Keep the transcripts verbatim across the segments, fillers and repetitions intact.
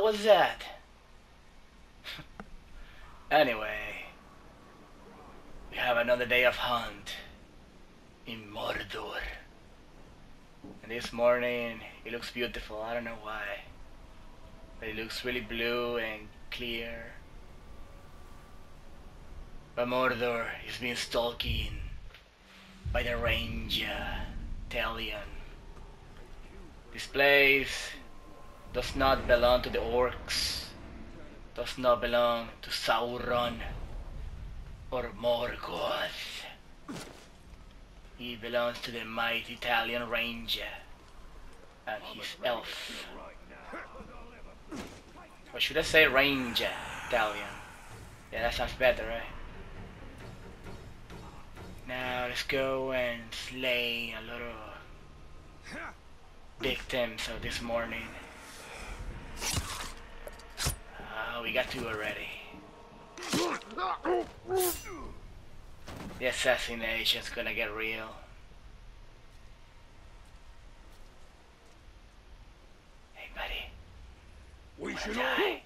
was that? Anyway, we have another day of hunt in Mordor. And this morning, it looks beautiful. I don't know why. But it looks really blue and clear. But Mordor is being stalked by the Ranger Talion. This place does not belong to the orcs, does not belong to Sauron or Morgoth. He belongs to the mighty Italian Ranger and his elf. Or should I say Ranger Italian? Yeah, that sounds better, right? Now let's go and slay a lot of victims of this morning. Uh, we got two already. The assassination's gonna get real. Hey buddy. We should die.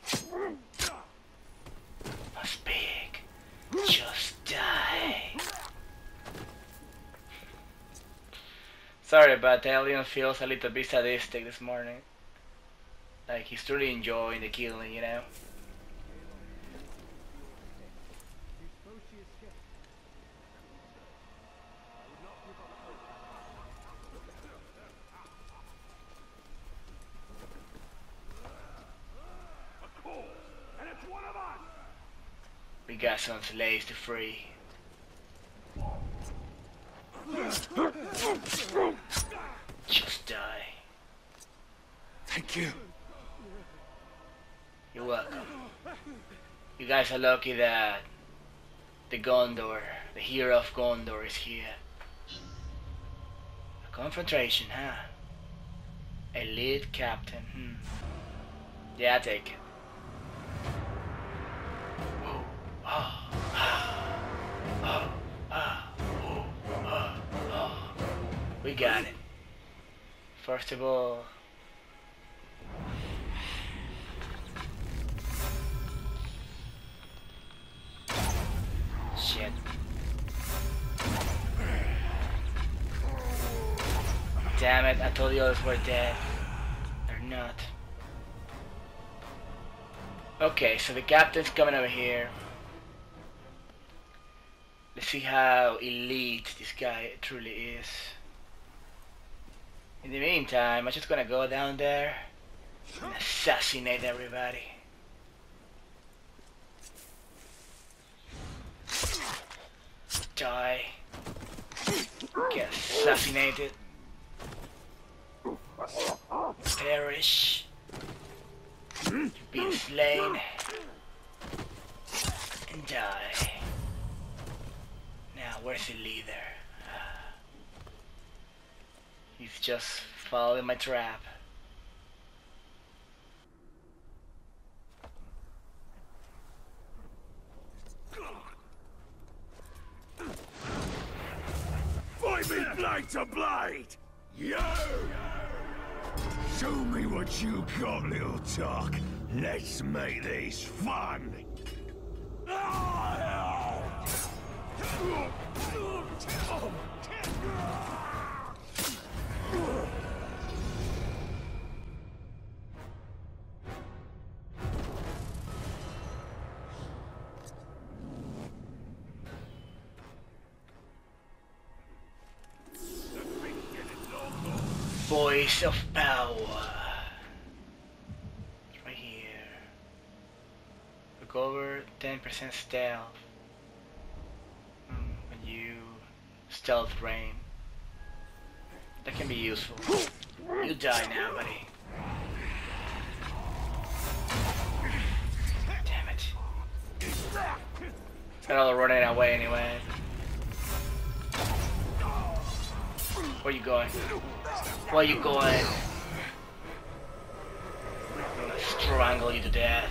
Must big. Just die. Sorry, but Talion feels a little bit sadistic this morning. Like he's truly enjoying the killing, you know? We got some slaves to free. Just die. Thank you. You're welcome. You guys are lucky that the Gondor, the hero of Gondor, is here. A confrontation, huh? Elite captain, hmm. Yeah, I take it. Oh, oh, oh, oh, oh, oh, oh. We got it. First of all, shit. Damn it, I told you others were dead. They're not. Okay, so the captain's coming over here. Let's see how elite this guy truly is. In the meantime, I'm just gonna go down there and assassinate everybody. Die. Get assassinated. Perish. Be slain. And die. Now, where's the leader? He's just following my trap. Fight me blade to blade! Yo! Show me what you got, little talk. Let's make this fun! Voice of power. It's right here. Recover ten percent stealth. Hmm, when you stealth rain. That can be useful. You die now, buddy. Damn it. They're all running away anyway. Where you going? Where you going? I'm gonna strangle you to death.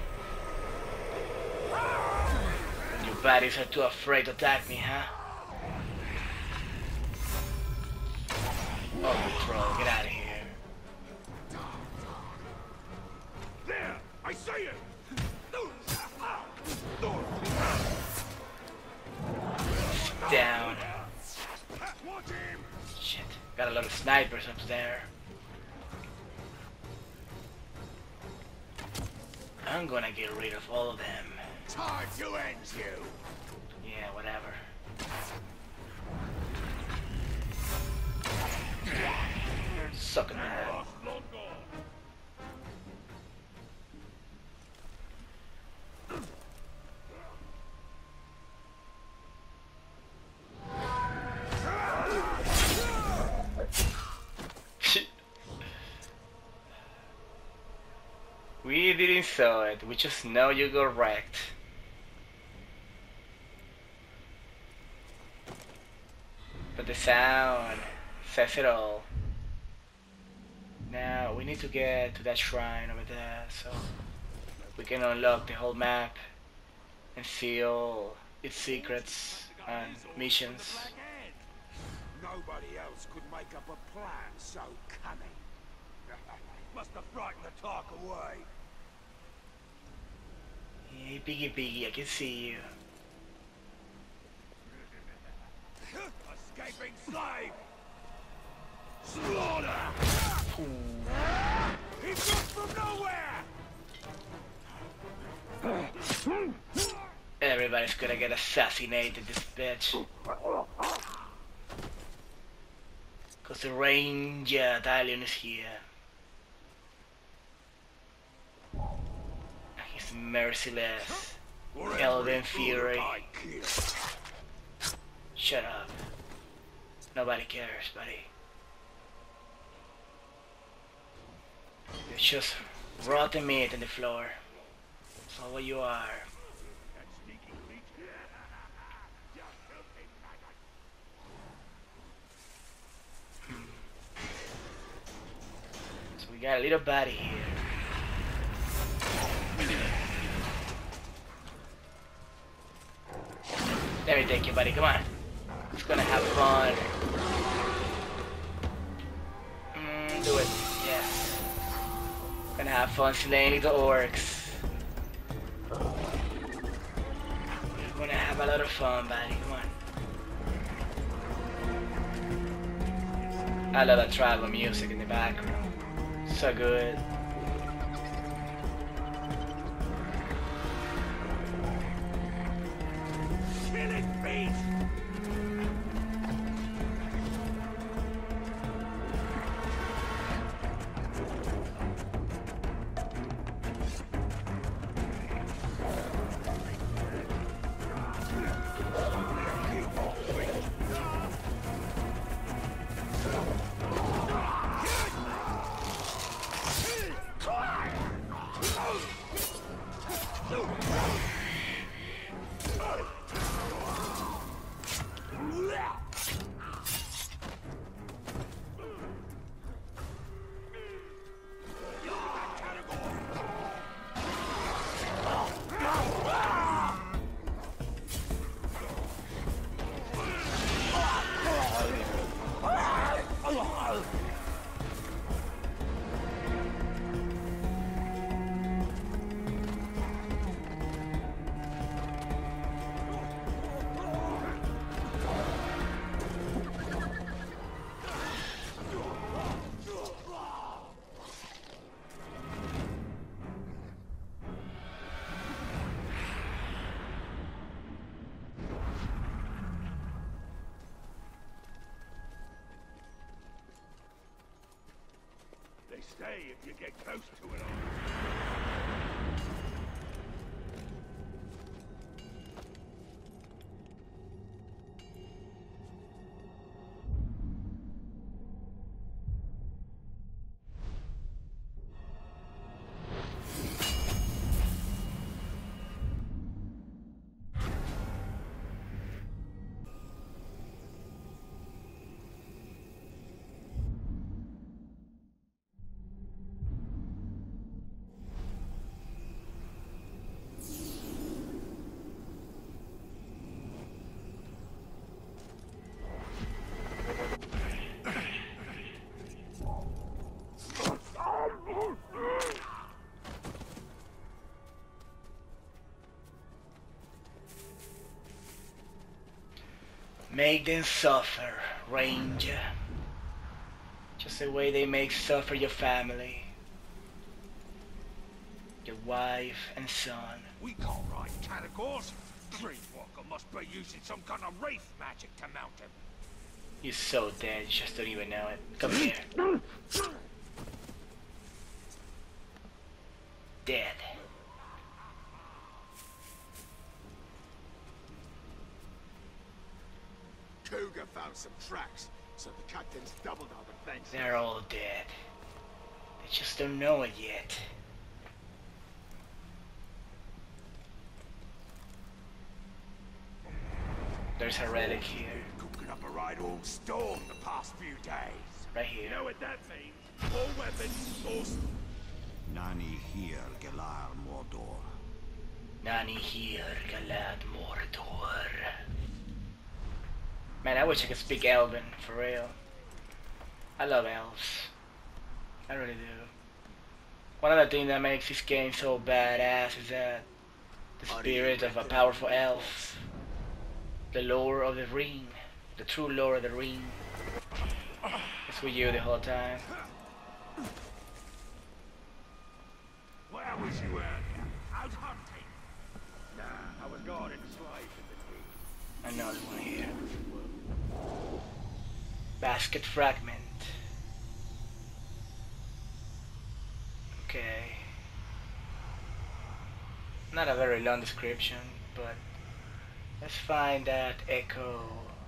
You baddies are too afraid to attack me, huh? Oh, troll, get out of here. see you! Down. Shit. Got a lot of snipers up there. I'm gonna get rid of all of them. Time to end you! Yeah, whatever. Suck in the head. We didn't saw it, we just know you got wrecked. But the sound says it all. Now we need to get to that shrine over there so we can unlock the whole map and see all its secrets and missions. Nobody else could make up a plan so cunning. Must have frightened the talk away. Hey, Piggy Piggy, I can see you. Escaping slave! Slaughter! He comes from nowhere! Everybody's gonna get assassinated, this bitch. Cause the Ranger Italian is here. He's merciless. Elven Fury. Shut up. Nobody cares, buddy. You're just rotten meat on the floor. That's all what you are. Hmm. So we got a little buddy here. Let me take you, buddy. Come on. It's gonna have fun. Mm, do it. Yes. Gonna have fun slaying little orcs. You're gonna have a lot of fun, buddy. Come on. I love that tribal music in the background. So good. Kill it, beast! They stay if you get close to it all. Make them suffer, Ranger. Just the way they make suffer your family. Your wife and son. We can't ride Canagors. Dreamwalker must be using some kind of wraith magic to mount him. You're so dead, you just don't even know it. Come here. Dead. Cougar found some tracks, so the captain's doubled our defense. They're all dead. They just don't know it yet. There's a relic here. Cooking up a right old storm the past few days. Right here. You know what that means? More weapons, more... Nani here, Galar Mordor. Nani here, Galad Mordor. Man, I wish I could speak Elven, for real. I love elves. I really do. One of the things that makes this game so badass is that the spirit of a powerful elf. The lore of the ring. The true lore of the ring. It's with you the whole time. Where was you earlier? Out hunting? Nah, I was guarding a slave in between. Another one here. Basket fragment. Okay. Not a very long description, but let's find that echo.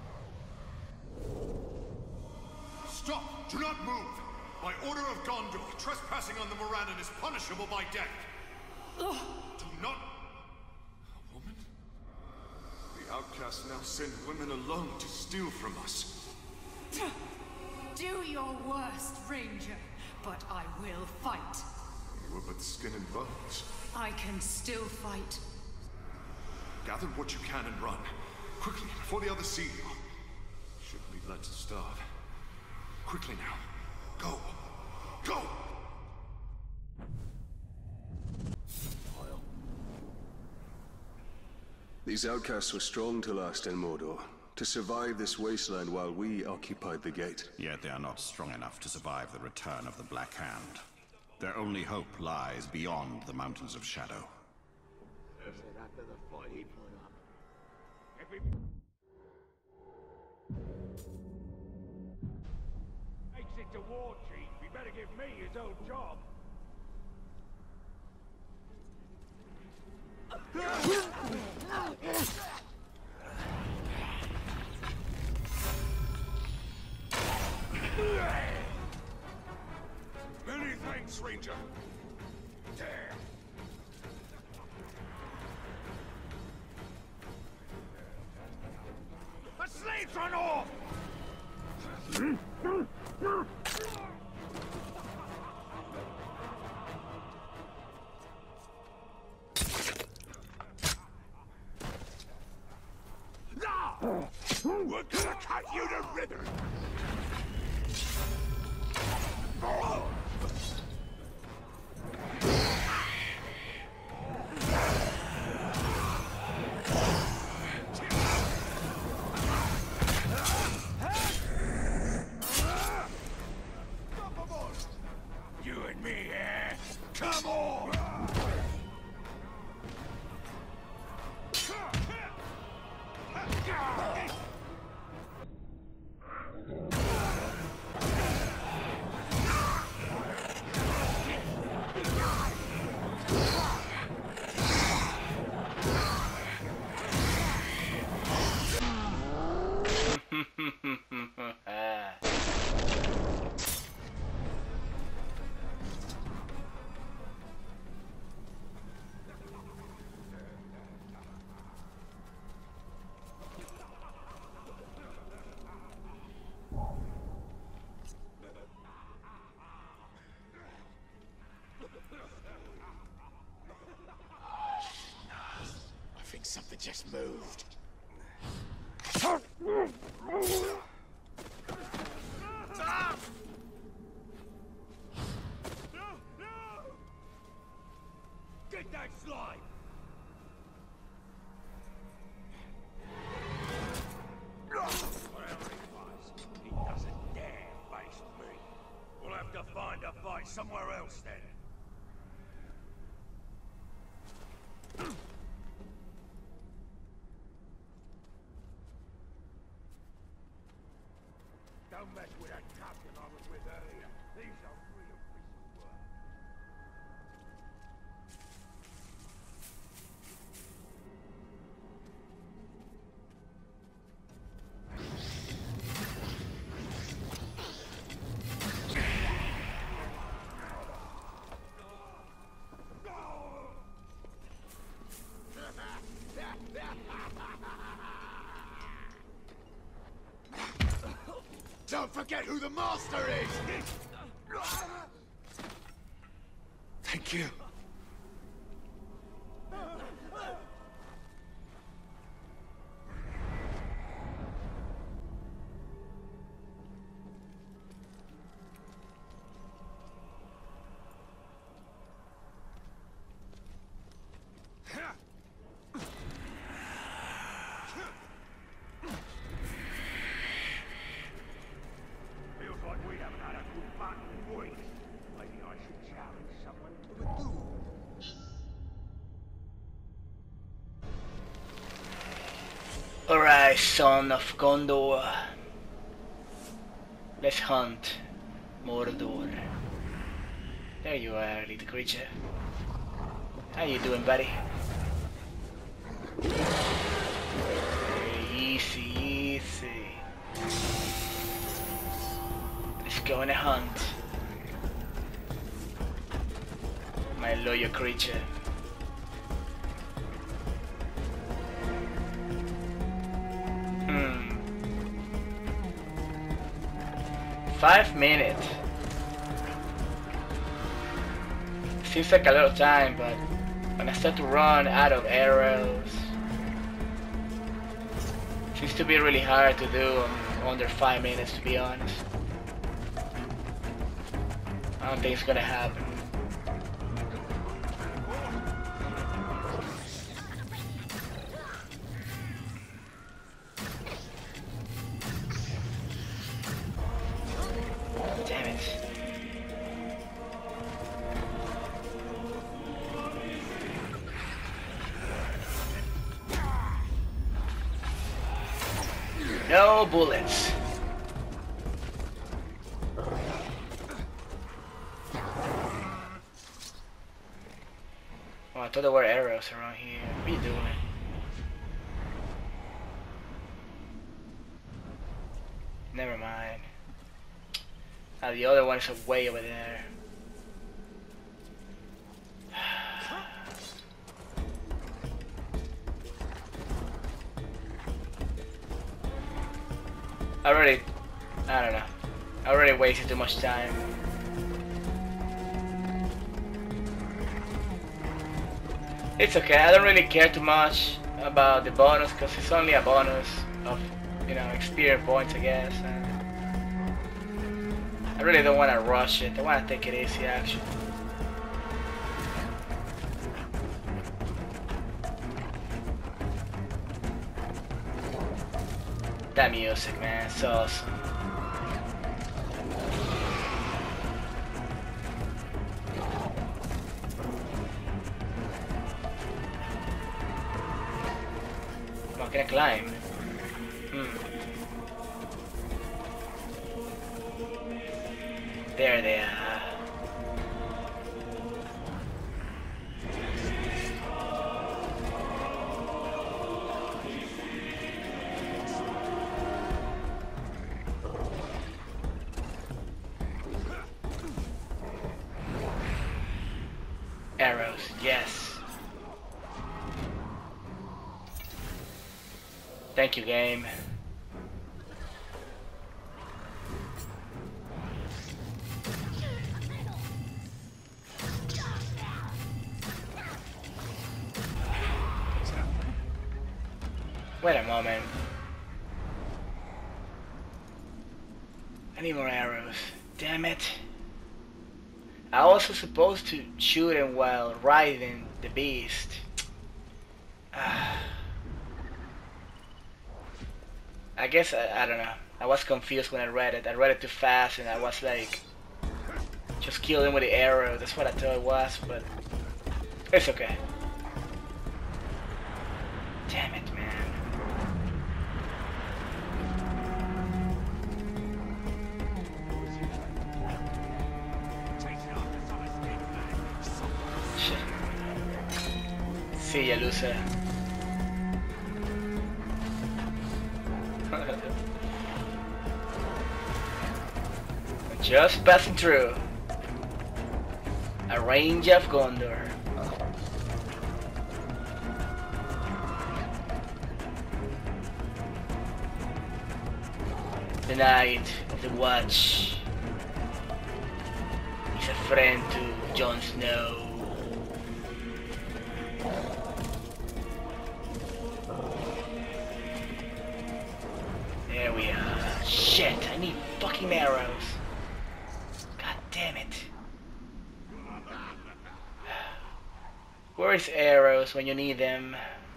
Stop! Do not move! By order of Gondor, trespassing on the Morannon is punishable by death. Do not... A woman? The outcasts now send women alone to steal from us. Do your worst, Ranger, but I will fight. You are but skin and bones. I can still fight. Gather what you can and run. Quickly, before the others see you. Shouldn't be let to starve. Quickly now. Go! Go! These outcasts were strong to last in Mordor, to survive this wasteland while we occupied the gate. Yet they are not strong enough to survive the return of the Black Hand. Their only hope lies beyond the Mountains of Shadow. After the fight he put up. Every... Exit to war, Chief. You better give me his old job. Many thanks, Ranger. Damn. The slaves run off! No! We're gonna cut you to ribbons! You and me, eh? Come on! I think something just moved. Get that slime! somewhere else then. Don't mess with that captain I was with earlier. These are real pieces of work. Don't forget who the master is! Thank you. Alright, son of Gondor. Let's hunt Mordor. There you are, little creature. How you doing, buddy? Easy, easy. Let's go on a hunt. My loyal creature. Hmm. Five minutes. Seems like a lot of time, but when I start to run out of arrows, seems to be really hard to do under five minutes, to be honest. I don't think it's gonna happen. Damn it. No bullets. Oh, I thought there were arrows around here. What are you doing? Never mind. Ah, the other one is way over there. I already, I don't know. I already wasted too much time. It's okay. I don't really care too much about the bonus because it's only a bonus of, you know, experience points, I guess. And I really don't want to rush it. I want to take it easy, actually. That music, man, it's awesome. Come on, can I climb? Hmm. There they are. Arrows, yes. Thank you, game. Wait a moment. I need more arrows. Damn it. I was also supposed to shoot him while riding the beast. Uh, I guess, I, I don't know. I was confused when I read it. I read it too fast and I was like Just kill him with the arrow. That's what I thought it was, but it's okay. Damn it, man. Shit. See ya, loser. Just passing through a range of Gondor. The Night of the Watch is a friend to Jon Snow. There we are. Shit, I need fucking arrows. God damn it. Where's arrows when you need them?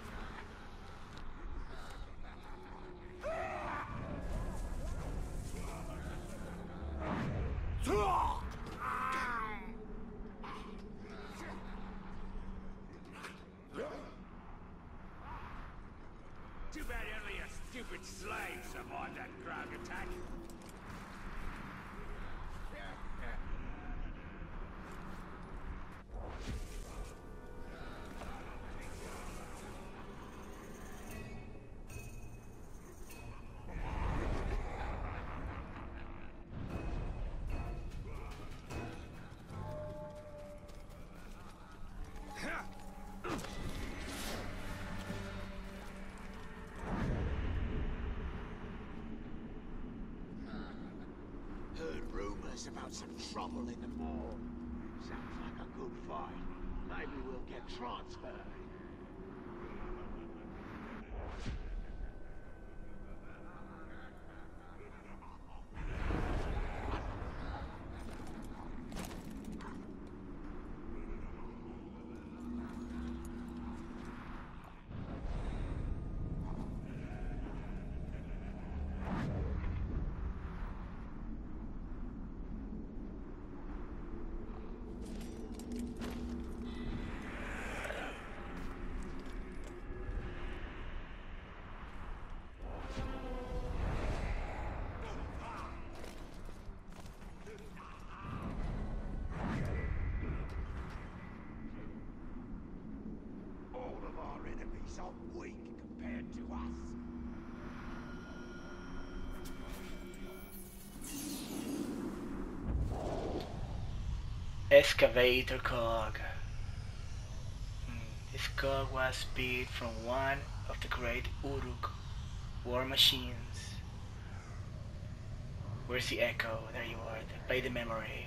Too bad only a stupid slave survived that crowd attack. About some trouble in the mall. Sounds like a good fight. Maybe we'll get transferred. So weak compared to us. Excavator cog. Hmm. This cog was built from one of the great Uruk war machines. Where's the echo? There you are. Play the memory.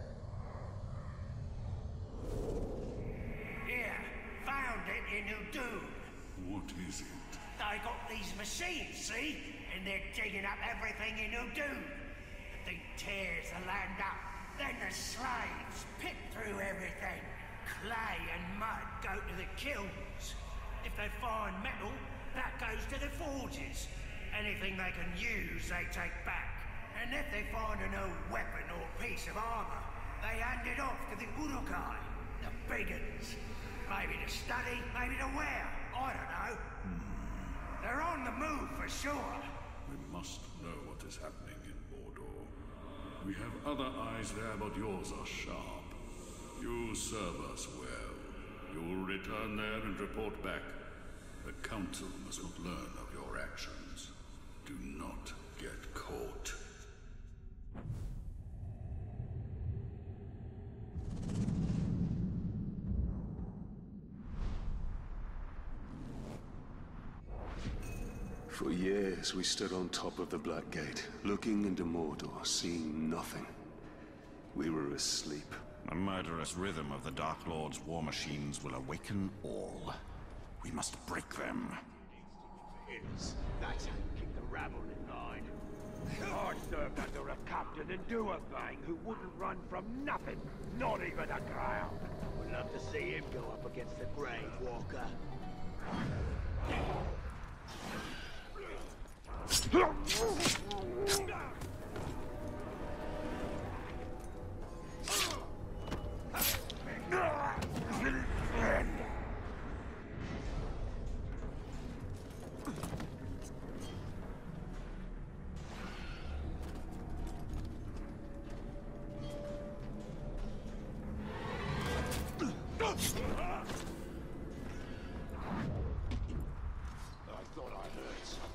Yeah, found it in Udun. What is it? They got these machines, see? And they're digging up everything in Udun. The thing tears the land up. Then the slaves pick through everything. Clay and mud go to the kilns. If they find metal, that goes to the forges. Anything they can use, they take back. And if they find an old weapon or piece of armor, they hand it off to the Urukai, the big uns. Maybe to study, maybe to wear. I don't know. Hmm. They're on the move for sure. We must know what is happening in Mordor. We have other eyes there, but yours are sharp. You serve us well. You'll return there and report back. The Council must not learn of your actions. Do not get caught. For years, we stood on top of the Black Gate, looking into Mordor, seeing nothing. We were asleep. The murderous rhythm of the Dark Lord's war machines will awaken all. We must break them. Yes, that's how you keep the rabble in line. I served under a captain and do a thing who wouldn't run from nothing, not even a crowd. Would love to see him go up against the Grey Walker. thought I heard something.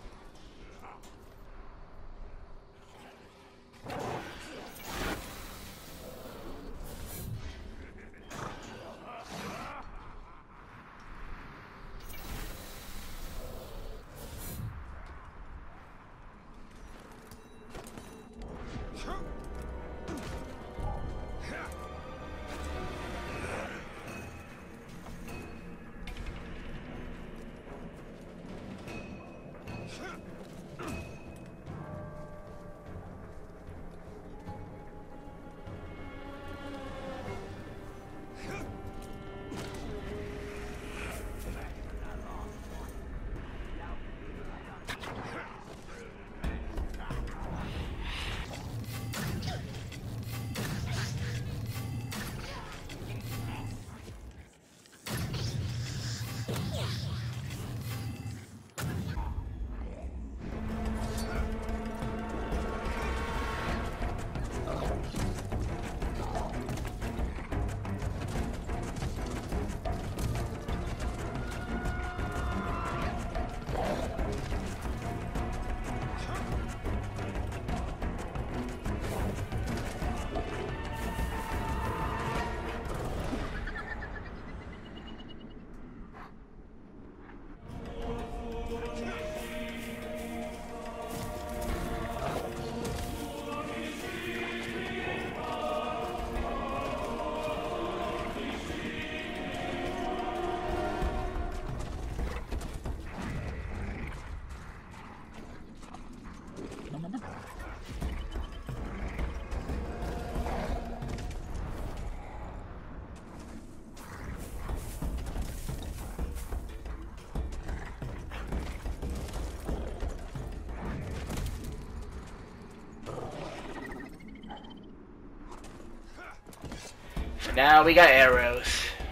So now we got arrows.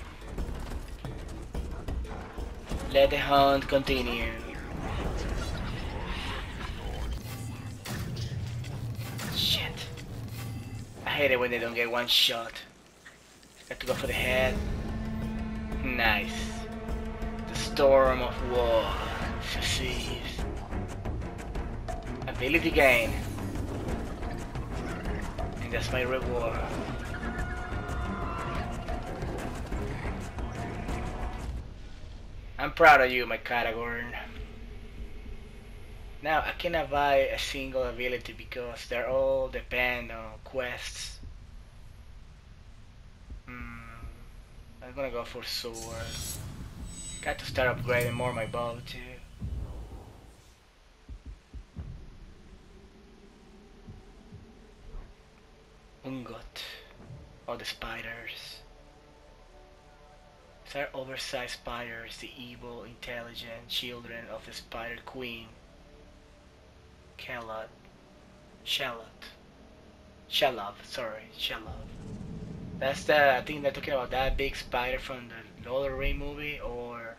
Let the hunt continue. Shit. I hate it when they don't get one shot. Got to go for the head. Nice. The storm of war succeeds. Ability gain. And that's my reward. I'm proud of you, my Katagorn. Now, I cannot buy a single ability because they all depend on quests. Hmm. I'm gonna go for sword. Got to start upgrading more my bow too. Ungot. All the spiders. These are oversized spiders, the evil, intelligent children of the Spider Queen. Calot. Shallot. Shalov, sorry, Shalov. That's the, I think they're talking about that big spider from the Lord of the Rings movie, or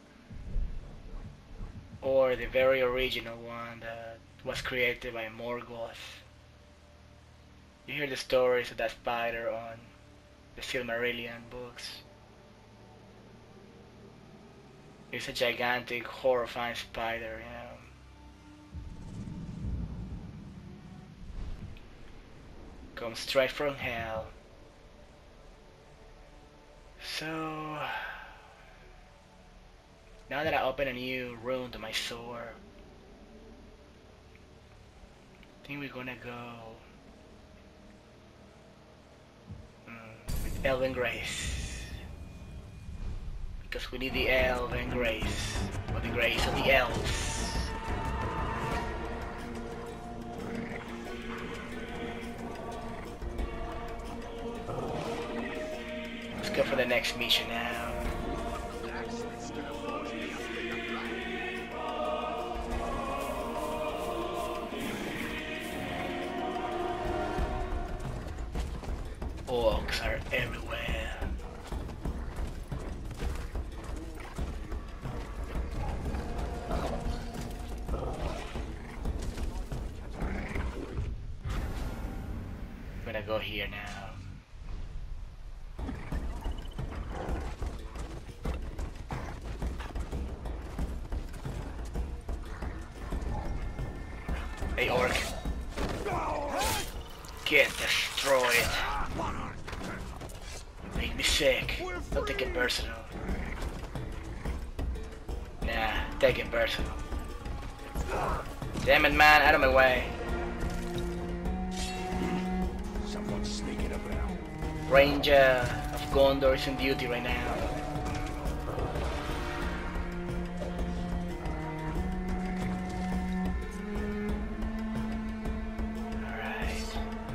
or the very original one that was created by Morgoth. You hear the stories of that spider on the Silmarillion books. It's a gigantic, horrifying spider, you know. Comes straight from hell. So now that I open a new room to my sword, I think we're gonna go mm, with Elven Grace. Because we need the Elven Grace, or the grace of the elves. Let's go for the next mission now. Orcs are everywhere. I'm gonna go here now. Hey, orc. Get destroyed. Make me sick. Don't take it personal. Nah, take it personal. Damn it, man, out of my way. Someone's sneaking about. Ranger of Gondor is on duty right now. Alright.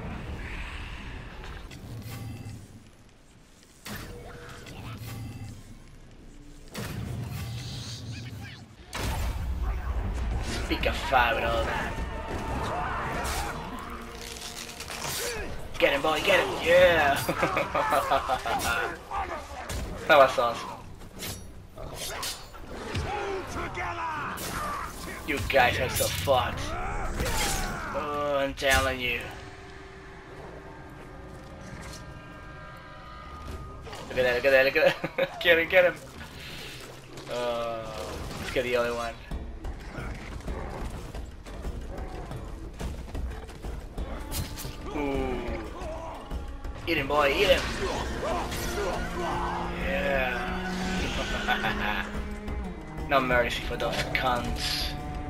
Pick a fight with all that. Get him, boy, get him! Yeah! That was awesome. You guys are so fucked. Oh, I'm telling you. Look at that, look at that, look at that. Get him, get him. Oh, let's get the other one. Ooh. Eat him, boy, eat him! Yeah! No mercy for those cunts.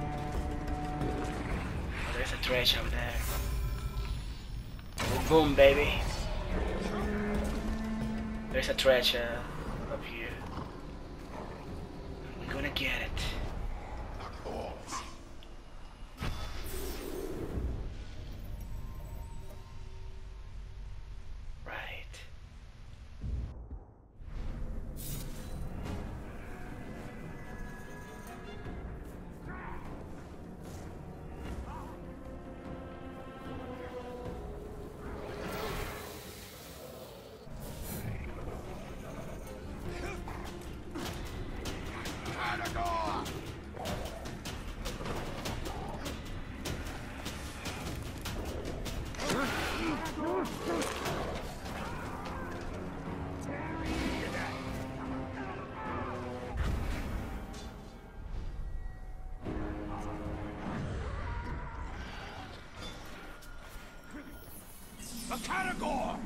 Oh, there's a treasure over there. Boom, boom, baby! There's a treasure up here. We're gonna get it. A Caragor!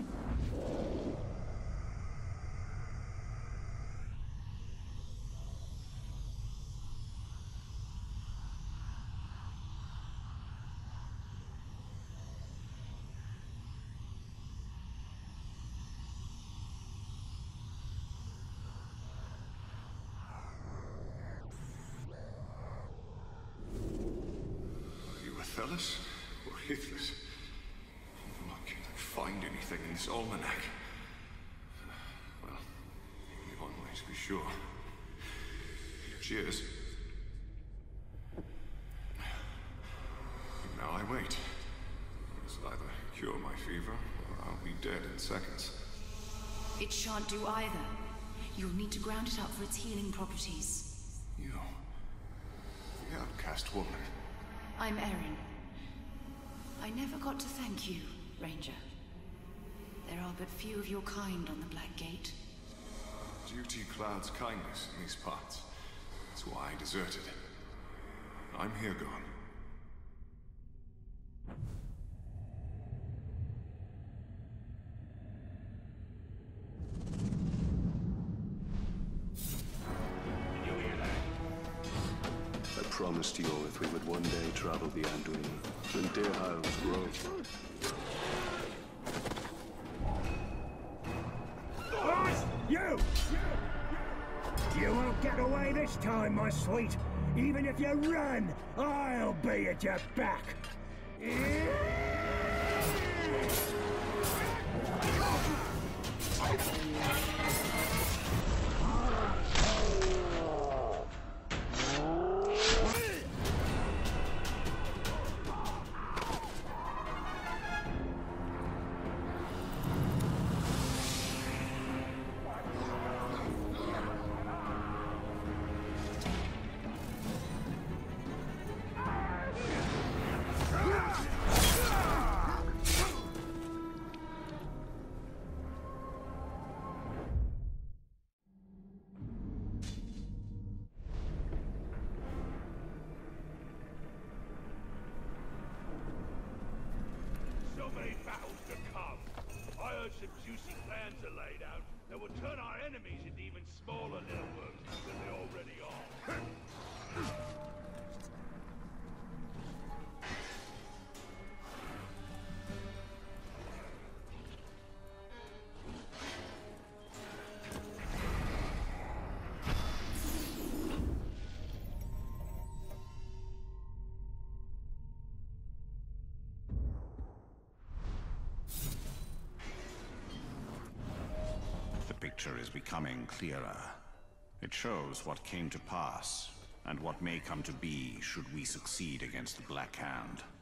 Are you Athelas or Hithless? Find anything in this almanac? Well, only one way to be sure. Cheers. Now I wait. This will either cure my fever, or I'll be dead in seconds. It shan't do either. You'll need to ground it up for its healing properties. You... the outcast woman. I'm Erin. I never got to thank you, Ranger. There are but few of your kind on the Black Gate. Duty clouds kindness in these parts. That's why I deserted. I'm here gone. I promised Yorith we would one day travel the Anduin, when Dirhal's grow. You! You won't get away this time, my sweet. Even if you run, I'll be at your back. some juicy plans are laid out that will turn our enemies into even smaller little worms than they already are. The picture is becoming clearer. It shows what came to pass, and what may come to be should we succeed against the Black Hand.